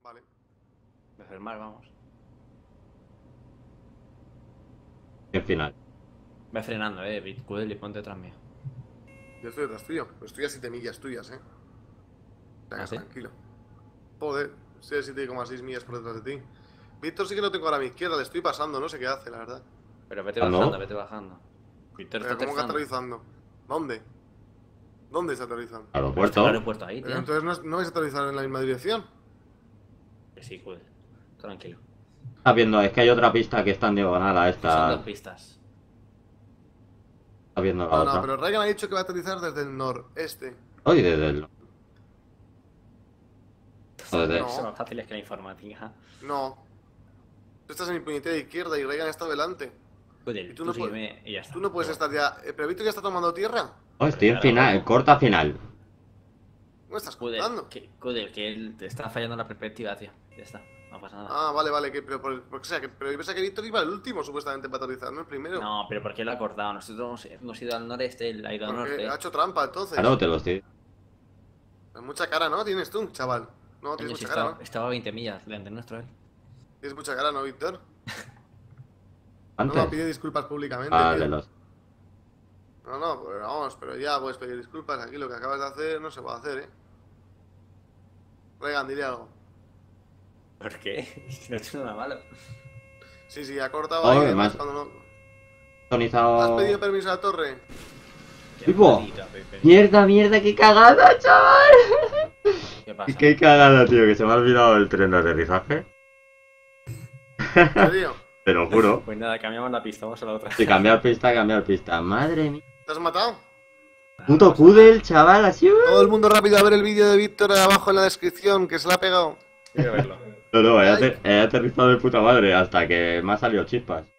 Vale. Desde el mar, vamos. En final. Ve frenando, Bitcoin y ponte detrás mío. Yo estoy detrás tuyo. Pero estoy a 7 millas tuyas, O sea, ¿Ah, sí? tranquilo. Joder, estoy a 7,6 millas por detrás de ti. Víctor sí que lo tengo ahora a mi izquierda, le estoy pasando, no sé qué hace, la verdad. Pero vete ¿Ah, no? bajando, vete bajando. Víctor Pero está ¿cómo que aterrizando. aterrizando? ¿Dónde? ¿Dónde está aterrizando? Está el Aeropuerto. aeropuerto ahí, Pero tío. entonces no vais a aterrizar en la misma dirección. Que sí, joder. Tranquilo. Estás viendo, es que hay otra pista que está en diagonal a Que son dos esta. pistas. Estás viendo la No, otra. pero Reagan ha dicho que va a aterrizar desde el noreste. Oye, desde el. o desde- No. Son más fáciles que la informática. No. Tú estás en mi puñetera izquierda y Reagan está delante. Joder, Y tú tú no sígueme y ya está. Tú no puedes estar ya. Pero Víctor ya está tomando tierra. Oh, estoy en Ahora, final, bueno. corta final. ¿Cómo me estás Joder, contando? que él te está fallando la perspectiva, tío. Ya está, no pasa nada. Ah, vale, pero o sea, pero yo pensaba que Víctor iba el último supuestamente para aterrizar, no el primero. No, pero ¿por qué lo ha acordado? Nosotros hemos ido al noreste, él ha ido al Porque norte. ha hecho trampa entonces. Claro, te lo estoy. Mucha cara, ¿no? Tienes tú, chaval. No, Coño, tienes si mucha cara, estaba, ¿no? estaba a 20 millas delante nuestro, él. Tienes mucha cara, ¿no, Víctor? Antes. No, pide disculpas públicamente. Vale, tío. los. No, pero vamos, pero ya puedes pedir disculpas. Aquí lo que acabas de hacer no se puede hacer, Reagan, dile algo. ¿Por qué? No he hecho nada malo. Sí, ha cortado Oh, ahí. además- Además, cuando no... ¿Has Tonizado. pedido permiso a la torre? Qué ¡Tipo! maldito, Pepe. Mierda, qué cagada, chaval. ¿Qué pasa? Qué cagada, tío, que se me ha olvidado el tren de aterrizaje. ¿En serio? Te lo juro. Pues nada, cambiamos la pista, vamos a la otra. Si cambiar pista. Madre mía. ¿Te has matado? Puto Kudel, chaval, así. Todo el mundo rápido a ver el vídeo de Víctor abajo en la descripción, que se la ha pegado. Quiero verlo. No, he aterrizado de puta madre hasta que me ha salido chispas.